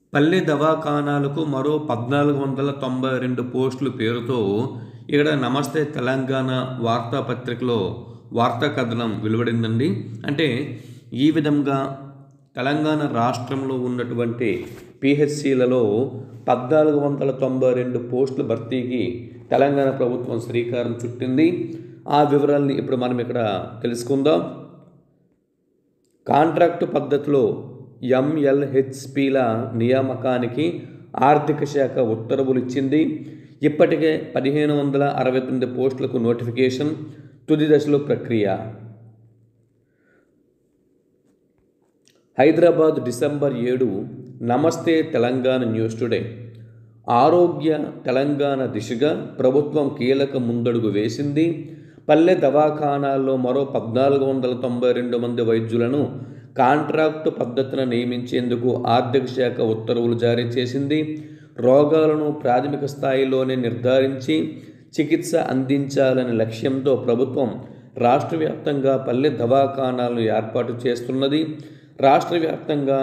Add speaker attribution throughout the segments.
Speaker 1: పల్లె దవాఖానాలకు మరో 1492 పోస్టులు పేరుతో ఇక్కడ నమస్తే తెలంగాణ వార్తాపత్రికలో వార్తా కథనం వెలువడిందండి. అంటే ఈ విధంగా తెలంగాణ రాష్ట్రంలో ఉన్నటువంటి పిహెచ్సిలలో 1492 పోస్టుల భర్తీకి తెలంగాణ ప్రభుత్వం శ్రీకారం చుట్టింది. ఆ వివరాల్ని ఇప్పుడు మనం ఇక్కడ తెలుసుకుందాం. కాంట్రాక్టు పద్ధతిలో ఎంఎల్హెచ్పిల నియామకానికి ఆర్థిక శాఖ ఉత్తర్వులు ఇచ్చింది. ఇప్పటికే 1569 పోస్టులకు నోటిఫికేషన్, తుది దశలో ప్రక్రియ. హైదరాబాద్ డిసెంబర్ 7 నమస్తే తెలంగాణ న్యూస్ టుడే. ఆరోగ్య తెలంగాణ దిశగా ప్రభుత్వం కీలక ముందడుగు వేసింది. పల్లె దవాఖానాల్లో మరో 1492 మంది వైద్యులను కాంట్రాక్టు పద్ధతిన నియమించేందుకు ఆర్థిక శాఖ ఉత్తర్వులు జారీ చేసింది. రోగాలను ప్రాథమిక స్థాయిలోనే నిర్ధారించి చికిత్స అందించాలనే లక్ష్యంతో ప్రభుత్వం రాష్ట్ర వ్యాప్తంగా పల్లె దవాఖానాలను ఏర్పాటు చేస్తున్నది. రాష్ట్ర వ్యాప్తంగా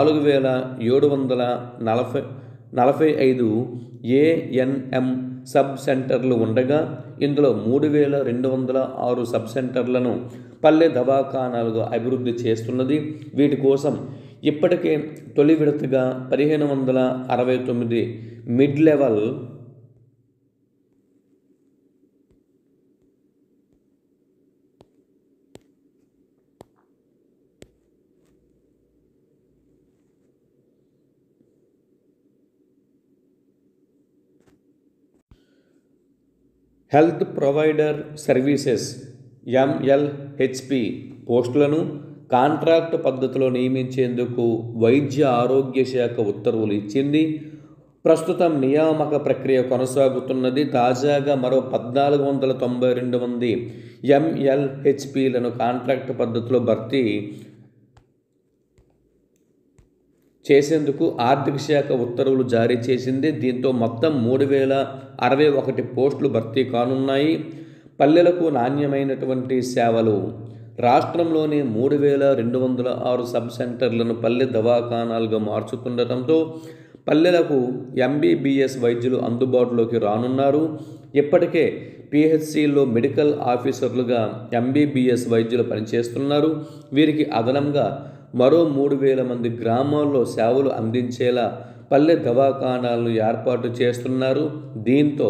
Speaker 1: 4745 ఏఎన్ఎం సబ్ సెంటర్లు ఉండగా ఇందులో 3206 సబ్ సెంటర్లను పల్లె దవాఖానాలుగా అభివృద్ధి చేస్తున్నది. వీటి కోసం ఇప్పటికే తొలి విడతగా 1569 mid level health provider services MLHP పోస్టులను కాంట్రాక్టు పద్ధతిలో నియమించేందుకు వైద్య ఆరోగ్య శాఖ ఉత్తర్వులు ఇచ్చింది. ప్రస్తుతం నియామక ప్రక్రియ కొనసాగుతున్నది. తాజాగా మరో 1492 మంది ఎంఎల్హెచ్పిలను కాంట్రాక్టు పద్ధతిలో భర్తీ చేసేందుకు ఆర్థిక శాఖ ఉత్తర్వులు జారీ చేసింది. దీంతో మొత్తం 3061 పోస్టులు భర్తీ కానున్నాయి. పల్లెలకు నాణ్యమైనటువంటి సేవలు. రాష్ట్రంలోని 3206 సబ్ సెంటర్లను పల్లె దవాఖానాలుగా మార్చుతుండటంతో పల్లెలకు ఎంబీబీఎస్ వైద్యులు అందుబాటులోకి రానున్నారు. ఇప్పటికే పిహెచ్సిలో మెడికల్ ఆఫీసర్లుగా ఎంబీబీఎస్ వైద్యులు పనిచేస్తున్నారు. వీరికి అదనంగా మరో 3000 మంది గ్రామాల్లో సేవలు అందించేలా పల్లె దవాఖానాలను ఏర్పాటు చేస్తున్నారు. దీంతో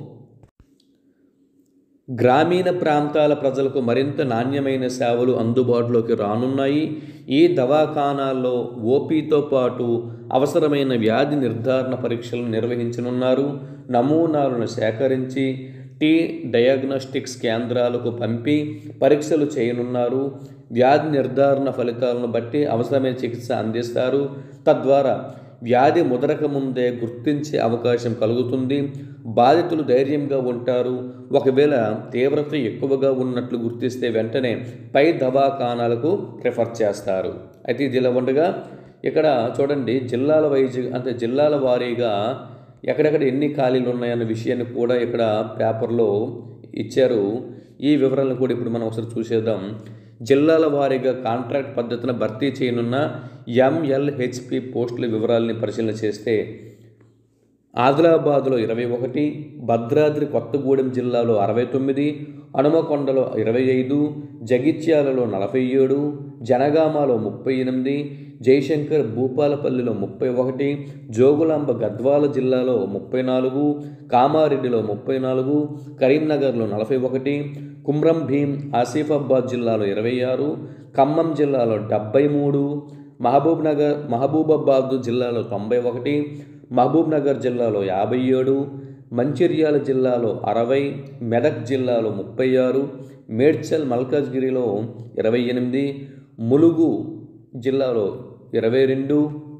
Speaker 1: గ్రామీణ ప్రాంతాల ప్రజలకు మరింత నాణ్యమైన సేవలు అందుబాటులోకి రానున్నాయి. ఈ దవాఖానాల్లో ఓపీతో పాటు అవసరమైన వ్యాధి నిర్ధారణ పరీక్షలను నిర్వహించనున్నారు. నమూనాలను సేకరించి డయాగ్నోస్టిక్స్ కేంద్రాలకు పంపి పరీక్షలు చేయనున్నారు. వ్యాధి నిర్ధారణ ఫలితాలను బట్టి అవసరమైన చికిత్స అందిస్తారు. తద్వారా వ్యాధి ముదరక ముందే గుర్తించే అవకాశం కలుగుతుంది. బాధితులు ధైర్యంగా ఉంటారు. ఒకవేళ తీవ్రత ఎక్కువగా ఉన్నట్లు గుర్తిస్తే వెంటనే పై దవాఖానాలకు రిఫర్ చేస్తారు. అయితే ఇది ఇలా ఉండగా ఇక్కడ చూడండి, జిల్లాల వారీగా ఎక్కడెక్కడ ఎన్ని ఖాళీలు ఉన్నాయన్న విషయాన్ని కూడా ఇక్కడ పేపర్లో ఇచ్చారు. ఈ వివరాలను కూడా ఇప్పుడు మనం ఒకసారి చూసేద్దాం. జిల్లాల వారీగా కాంట్రాక్ట్ పద్ధతిన భర్తీ చేయనున్న ఎంఎల్హెచ్పి పోస్టుల వివరాలని పరిశీలన చేస్తే ఆదిలాబాద్లో 21, భద్రాద్రి కొత్తగూడెం జిల్లాలో 69, హనుమకొండలో 25, జగిత్యాలలో 47, జనగామలో 38, జయశంకర్ భూపాలపల్లిలో 31, జోగులాంబ గద్వాల జిల్లాలో 34, కామారెడ్డిలో 34, కరీంనగర్లో 41, కుమ్రం భీం ఆసిఫాబాద్ జిల్లాలో 26, ఖమ్మం జిల్లాలో 73, మహబూబాబాద్ జిల్లాలో 91, మహబూబ్నగర్ జిల్లాలో 57, మంచిర్యాల జిల్లాలో 60, మెదక్ జిల్లాలో 36, మేడ్చల్ మల్కాజ్గిరిలో 28, ములుగు జిల్లాలో 22,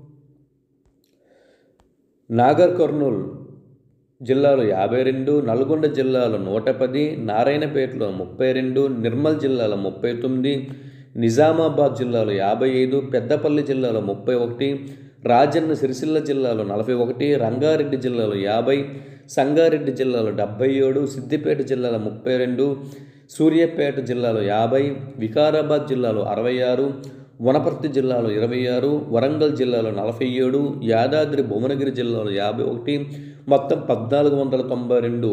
Speaker 1: నాగర్ కర్నూల్ జిల్లాలో 52, నల్గొండ జిల్లాలో 110, నారాయణపేటలో 32, నిర్మల్ జిల్లాలో 39, నిజామాబాద్ జిల్లాలో 55, పెద్దపల్లి జిల్లాలో 31, రాజన్న సిరిసిల్ల జిల్లాలో 41, రంగారెడ్డి జిల్లాలో 50, సంగారెడ్డి జిల్లాలో 77, సిద్దిపేట జిల్లాలో 32, సూర్యాపేట జిల్లాలో 50, వికారాబాద్ జిల్లాలో 66, వనపర్తి జిల్లాలో 26, వరంగల్ జిల్లాలో 47, యాదాద్రి భువనగిరి జిల్లాలో 51, మొత్తం 1492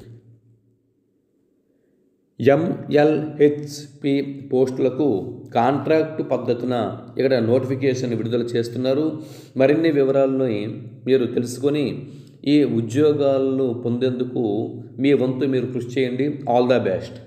Speaker 1: MLHP పోస్టులకు కాంట్రాక్టు పద్ధతిన ఇక్కడ నోటిఫికేషన్ విడుదల చేస్తున్నారు. మరిన్ని వివరాలను మీరు తెలుసుకొని ఈ ఉద్యోగాలను పొందేందుకు మీ వంతు మీరు కృషి చేయండి. All the best.